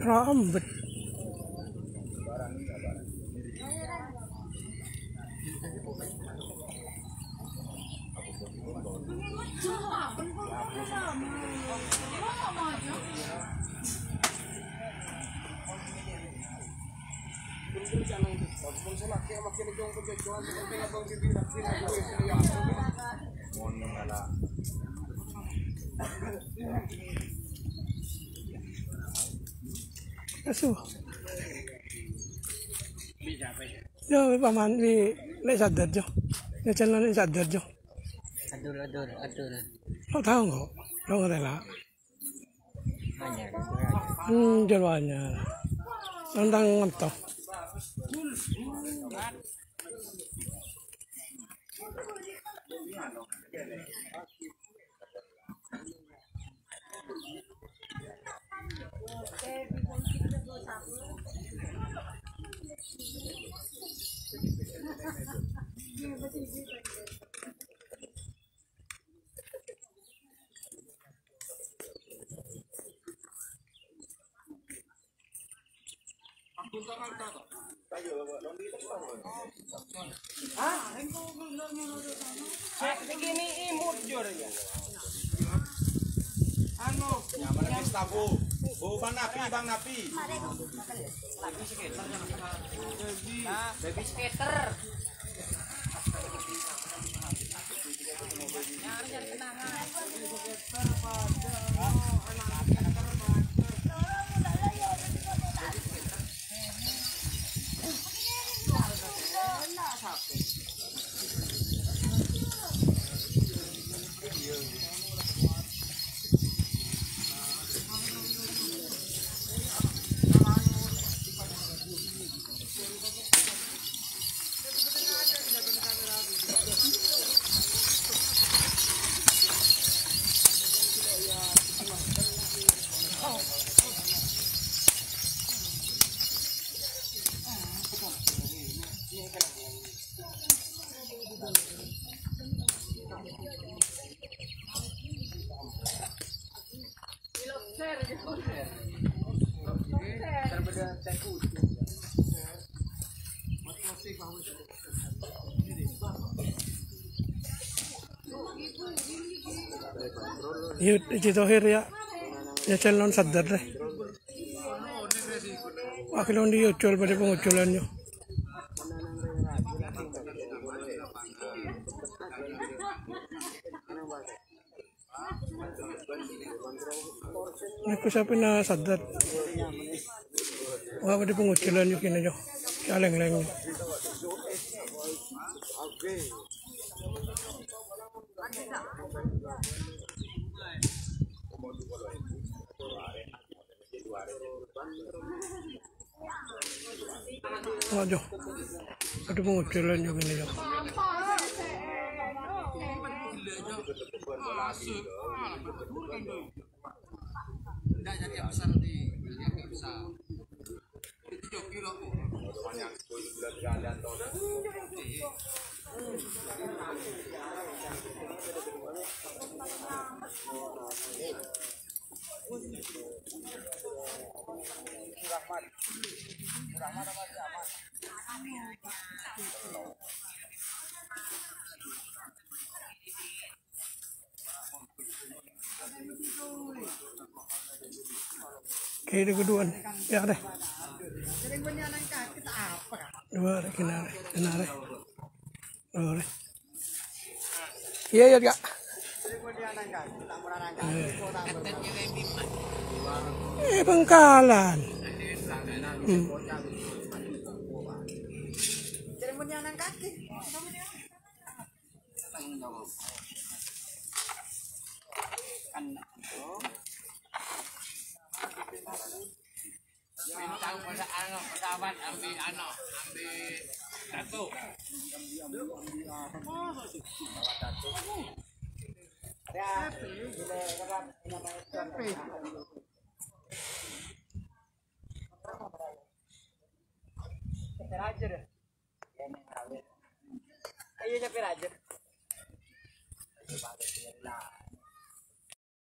rambut. Asu. Yo paman wi lek sadar jo. Ya channel lek sadar jo. Adul. Lo tahu nggak? Lo nggak rela? Jawabannya. Tentang ngetok. Begini imut jurnya. Nyaman lagi stabu. Bang Napi. Lagi skater. Baby skater. Nyari kenangan. Yut itu akhir ya. Ya channel sadar deh. Akhirnya dia jual pada penguculannya. Aku siapa na sadar. Wah pada penguculannya kini jo. Kaleng-leng. Oh jo. Pada penguculan juga kini jo. Enggak jadi besar di yang besar. Itu joki loh. Kiri kedua ya deh. Dua deh kena deh. Oh deh. Iya kak. Bengkalan. Tahu pada pesawat ambil satu. Aja deh. Ayo capek aja.